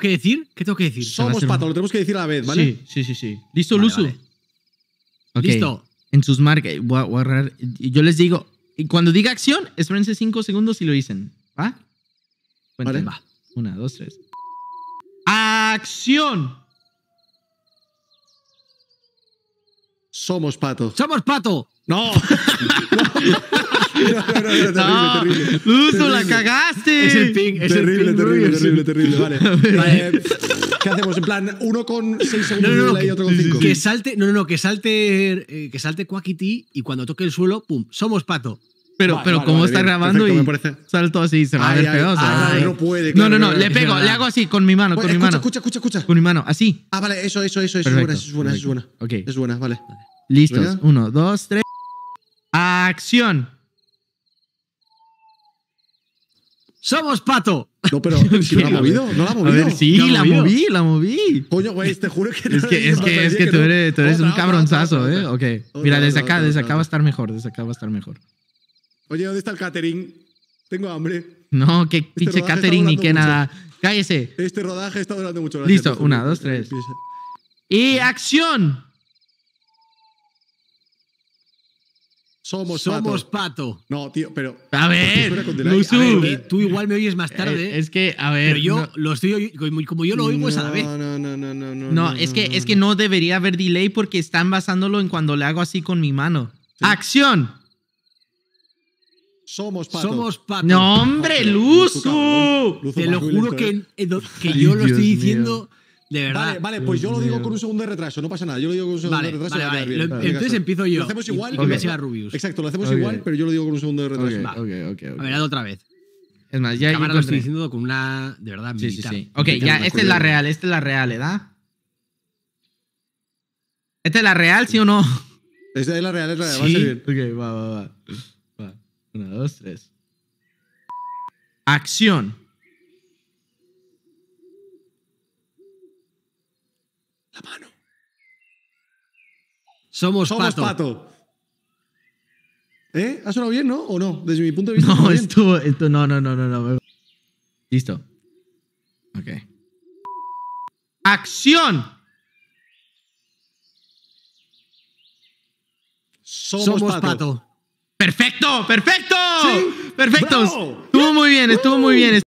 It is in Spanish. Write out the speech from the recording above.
que decir? ¿Qué tengo que decir? Somos pato, lo tenemos que decir a la vez, ¿vale? Sí. ¿Listo, Vale, Luzu? vale. Ok. Listo. En sus marcas, voy a agarrar. Y yo les digo, y cuando diga acción, espérense 5 segundos y lo dicen. ¿Va? Cuenten. Vale. Va. 1, 2, 3. ¡Acción! Somos pato. ¡Somos pato! ¡No! No, terrible. Luzu, la cagaste. Es el ping, es Terrible, el ping. terrible. Vale. Vale. ¿Qué hacemos? En plan, uno con 6 segundos de delay y otro con 5. Que salte. No, que salte Quackity y cuando toque el suelo, ¡pum! ¡Somos pato! Pero como está bien, grabando perfecto, y me parece. salto así, se va a ver feo. No puede. No, claro, le pego, le hago así con mi mano, con mi mano. Escucha. Con mi mano, así. Ah, vale, eso. Perfecto, Es buena. Ok. Es buena, vale. Listos. ¿Venga? 1, 2, 3. ¡Acción! ¡Somos pato! No, pero ¿no la ha movido? ¿No la ha movido? A ver, sí, ¿La ha movido? la moví. Coño, güey, te juro que Es que tú eres un cabronzazo, ¿eh? Ok. Mira, desde acá va a estar mejor. Oye, ¿dónde está el catering? Tengo hambre. No, qué pinche rodaje está catering ni durando qué mucho. nada. Cállese. Este rodaje está durando mucho. Listo, 1, 2, 3. Y acción. Somos pato. No, tío, pero... A ver, Fuera con delay. Luzu. A ver, que tú igual me oyes más tarde. Es que, a ver. pero yo no, lo estoy oyendo, como yo lo oigo es a la vez. no, es que no debería haber delay porque están basándolo en cuando le hago así con mi mano. Sí. ¡Acción! Somos pato. Somos pato. ¡No, hombre, Luzu! Te lo juro que yo lo Dios estoy mío. diciendo de verdad. Vale, pues yo lo digo con un segundo de retraso, no pasa nada. Yo lo digo con un segundo de retraso. y va a quedar bien. Entonces empiezo yo. Lo hacemos igual. Y que me siga Rubius. Exacto, lo hacemos Ok. igual, pero yo lo digo con un segundo de retraso. Va. Ok. A ver, hazlo otra vez. Es más, ya Cámara lo estoy encontré. diciendo con una, de verdad, Sí. militar. Ok, Militar, ya, me esta es la acuerdo. real, ¿verdad? ¿Esta es la real, sí o no? Esa es la real, va a Sí. ser bien. Ok, va. 1, 2, 3. Acción. La mano. Somos pato. ¿Ha sonado bien, no? ¿O no? Desde mi punto de vista. No, bien. esto, no. Listo. Ok. ¡Acción! Somos pato. ¡Perfecto! Sí. ¡Perfecto! ¡Bravo! Estuvo muy bien.